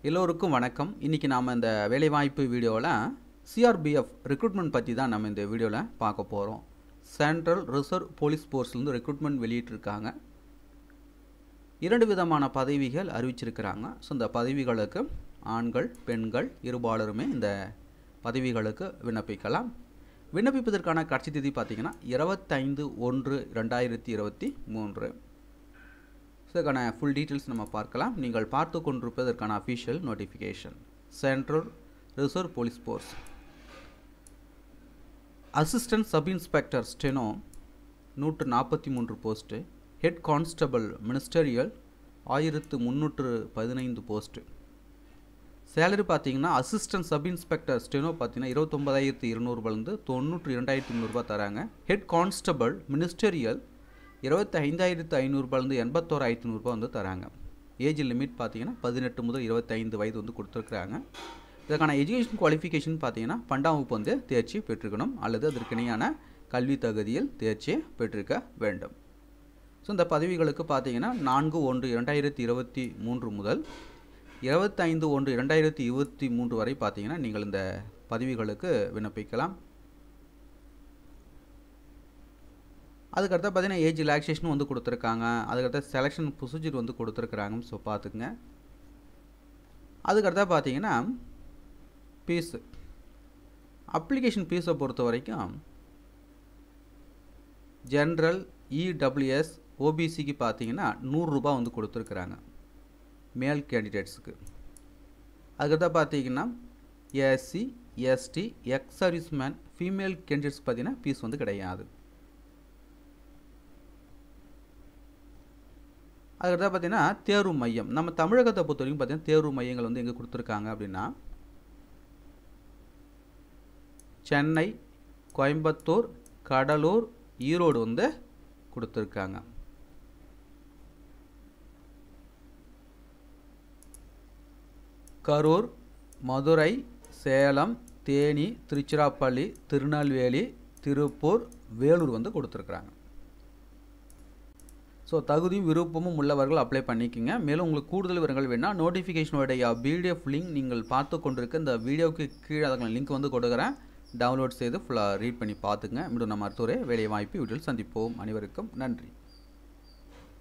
எல்லோருக்கும் வணக்கம். இன்றைக்கி நாம் இந்த வேலைவாய்ப்பு வீடியோவில் சிஆர்பிஎஃப் ரெக்ரூட்மெண்ட் பற்றி தான் நம்ம இந்த வீடியோவில் பார்க்க போகிறோம். சென்ட்ரல் ரிசர்வ் போலீஸ் ஃபோர்ஸ்லேருந்து ரெக்ரூட்மெண்ட் வெளியிட்டிருக்காங்க. 2 விதமான பதவிகள் அறிவிச்சிருக்கிறாங்க. ஸோ இந்த பதவிகளுக்கு ஆண்கள் பெண்கள் இருபாலருமே இந்த பதவிகளுக்கு விண்ணப்பிக்கலாம். விண்ணப்பிப்பதற்கான கடைசி தேதி பார்த்திங்கன்னா 25/1/2023. இதற்கான ஃபுல் டீட்டெயில்ஸ் நம்ம பார்க்கலாம். நீங்கள் பார்த்து கொண்டிருப்பதற்கான official notification. Central reserve police force assistant sub inspector steno 143 post. Head constable ministerial 1315 post. Salary பார்த்தீங்கன்னா அசிஸ்டன்ட் சப் இன்ஸ்பெக்டர் ஸ்டெனோ பார்த்தீங்கன்னா 29,200 92,300 தராங்க. ஹெட் கான்ஸ்டபிள் மினிஸ்டரியல் 25,500 81,500 தராங்க. ஏஜ் லிமிட் பார்த்தீங்கன்னா 18 முதல் 25 வயது கொடுத்துருக்குறாங்க. இதற்கான எஜுகேஷன் குவாலிஃபிகேஷன் பார்த்தீங்கன்னா 12ஆம் வகுப்பு தேர்ச்சி பெற்றிருக்கணும் அல்லது அதற்கு இணையான கல்வி தகுதியில் தேர்ச்சி பெற்றிருக்க வேண்டும். ஸோ இந்த பதவிகளுக்கு பார்த்தீங்கன்னா 4/1/2023 முதல் 25/1/2023 வரை பார்த்தீங்கன்னா நீங்கள் இந்த பதவிகளுக்கு விண்ணப்பிக்கலாம். அதுக்கடுத்து பார்த்தீங்கன்னா ஏஜ் ரிலாக்ஸேஷன் கொடுத்துருக்காங்க. அதுக்கடுத்து செலெக்ஷன் ப்ரொசீஜர் கொடுத்துருக்குறாங்க. ஸோ பார்த்துக்குங்க. அதுக்கடுத்து பார்த்தீங்கன்னா ஃபீஸு அப்ளிகேஷன் ஃபீஸை பொறுத்த வரைக்கும் ஜென்ரல் இடபிள்யூஎஸ் ஓபிசிக்கு பார்த்தீங்கன்னா 100 ரூபாய் கொடுத்துருக்குறாங்க மேல் கேண்டிடேட்ஸுக்கு. அதுக்கடுத்து பார்த்தீங்கன்னா SC ST ex serviceman female candidates பார்த்தீங்கன்னா ஃபீஸ் கிடையாது. அதுக்கடுத்து பார்த்தீங்கன்னா தேர்வு மையம் நம்ம தமிழகத்தை பொறுத்த வரைக்கும் பார்த்தீங்கன்னா தேர்வு மையங்கள் எங்கே கொடுத்துருக்காங்க அப்படின்னா சென்னை, கோயம்புத்தூர், கடலூர், ஈரோடு கொடுத்துருக்காங்க. கரூர், மதுரை, சேலம், தேனி, திருச்சிராப்பள்ளி, திருநெல்வேலி, திருப்பூர், வேலூர் கொடுத்துருக்குறாங்க. ஸோ தகுதியும் விருப்பமும் உள்ளவர்கள் அப்ளை பண்ணிக்கோங்க. மேலும் உங்களுக்கு கூடுதல் விவரங்கள் வேணால் நோட்டிஃபிகேஷனுடைய பிடிஎஃப் லிங்க் நீங்கள் பார்த்து கொண்டிருக்க இந்த வீடியோவுக்கு கீழே அதுக்கான லிங்க் கொடுக்குறேன். டவுன்லோட் செய்து ஃபுல்லாக ரீட் பண்ணி பார்த்துங்க. மீண்டும் நம்ம அடுத்த ஒரு வேலை வாய்ப்பு வீட்டில் சந்திப்போம். அனைவருக்கும் நன்றி.